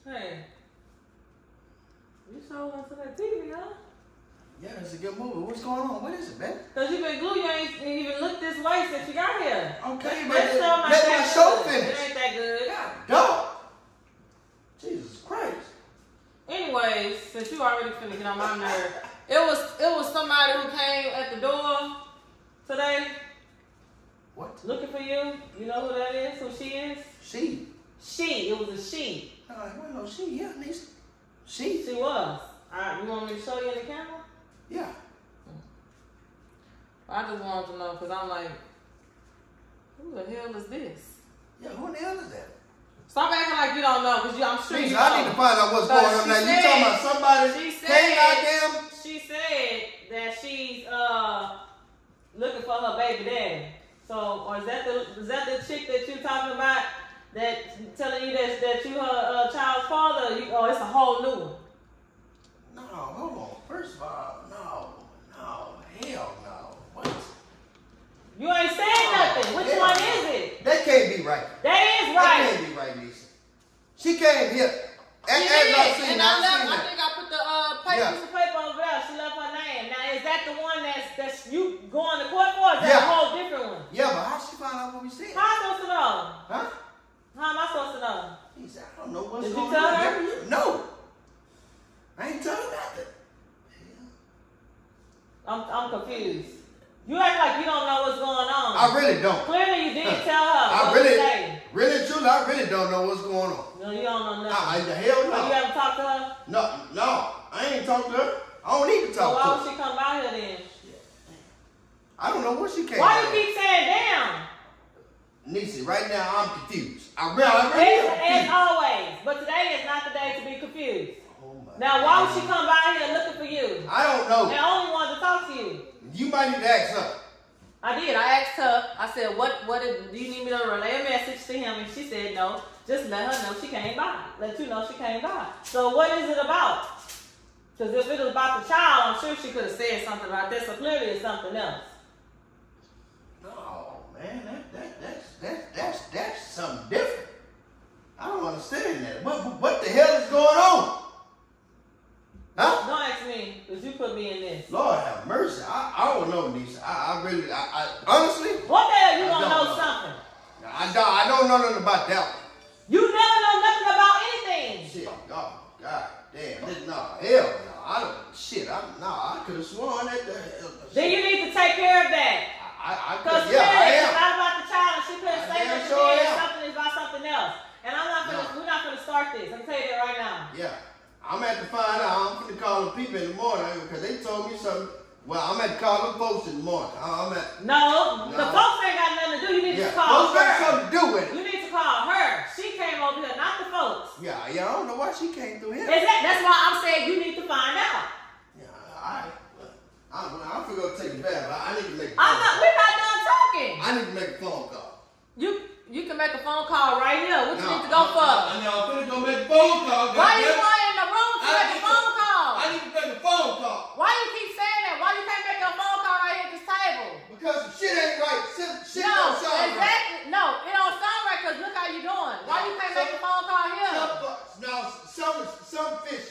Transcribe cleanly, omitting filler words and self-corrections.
Hey. You sure went to that TV, huh? Yeah, it's a good movie. What's going on? What is it, man? Because you've been glued. You ain't even looked this way since you got here. Okay, but let my show finish. It ain't that good. God, dog. Jesus Christ. Anyways, since you already finna get on my nerve, it was somebody who came at the door today. What? Looking for you. You know who that is? Who she is? She. She. It was a she. No, it wasn't no she. Yeah, niece. She. She was. You want me to show you in the camera? Yeah. I just wanted to know because I'm like, who the hell is this? Yeah, who the hell is that? Stop acting like you don't know, because I'm sure you know. I need to find out what's going on now. You talking about somebody came out there? She said that she's looking for her baby daddy. So, or is that the chick that you talking about that telling you that you her child's father? Oh, it's a whole new one. No, hold on. First of all, no, hell no. What? You ain't saying nothing. Which one is it? That can't be right. That is right. That can't be right, Lisa. She came here. I think I put the piece of paper over there. She left her name. Now, is that the one that's you going to court for? Or is that a whole different one? Yeah, but how she find out what we said? How am I supposed to know? Huh? How am I supposed to know? He said, I don't know what's going on. Did you tell her? No. I ain't telling nothing. I'm confused. You act like you don't know what's going on. I really don't. Clearly you didn't tell her. Really, truly, I really don't know what's going on. No, you don't know nothing. Hell no. You ever talked to her? No. I ain't talked to her. I don't need to talk to her. So why would she come by here then? I don't know what she came Why you keep saying damn? Nisi, right now I'm confused. I really am confused. As always. But today is not the day to be confused. Now, why would she come by here looking for you? I don't know. And I only wanted to talk to you. You might need to ask her. I did. I asked her. I said, do you need me to relay a message to him? And she said, no. Just let her know she came by. Let you know she came by. So what is it about? Because if it was about the child, I'm sure she could have said something about this. So clearly it's something else. Oh, man. That's something different. I don't understand that. What the hell is going on? Huh? Don't ask me, because you put me in this. Lord have mercy. I don't know, Nisha. I really, honestly. What the hell you gonna know something? I don't know nothing about that one. You never know nothing about anything. Shit, God damn. Hell no. I could have sworn that the hell. Then you need to take care of that. Because I am. It's not about the child, and she couldn't say that something is about something else. And we're not gonna start this. I'm telling you that right now. Yeah. I'm at to find out. I'm going to call the people in the morning because they told me something. Well, I'm at to call them folks in the morning. No, the folks ain't got nothing to do. You need to call her. Folks got something to do with it. You need to call her. She came over here, not the folks. Yeah, I don't know why she came through here. That's why I'm saying you need to find out. Yeah, all right. I'm going to go take a bath. I need to make a phone call. We're not done talking. I need to make a phone call. You can make a phone call right here. What you need to go for? I'm going to make a phone call. Why you going in the room to make a phone call? I need to make a phone call. Why you keep saying that? Why you can't make a phone call right here at this table? Because shit ain't right. Shit don't sound right. No, it don't sound right because look how you doing. Why you can't make a phone call here? No, some fish